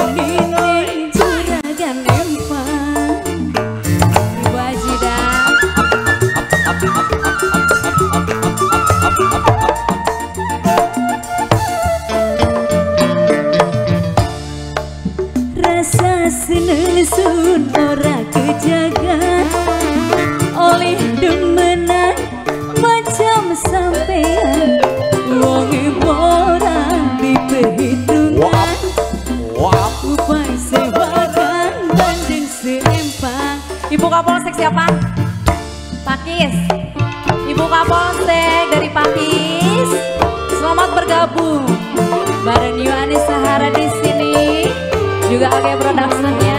Nini juragan empang Ibu Ajidah rasa senesun ora kejaga oleh demenan macam sampean wong orang di perhitungan upai sewakan banding seempang. Ibu Kapolsek siapa? Pakis. Ibu Kapolsek dari Pakis selamat bergabung bareng Yohanes Sahara di sini juga AG Production-nya.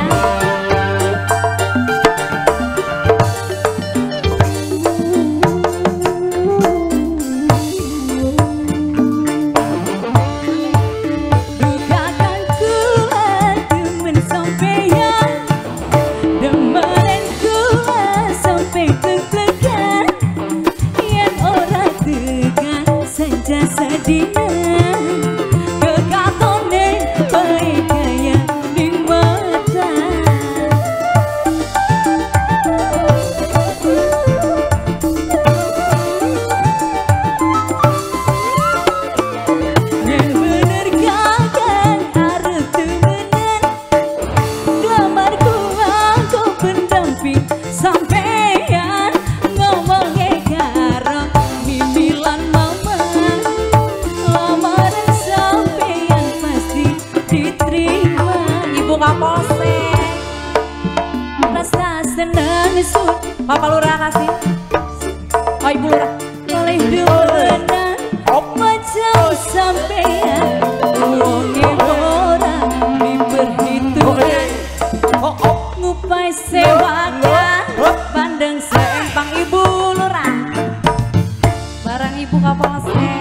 Bapak Lurah kasih. Oh Ibu Lurah. Oleh demenan macam sampean wonge orang diperhitungkan ngupai sewakan bandeng seempang Ibu Lurah barang Ibu Kapolsek.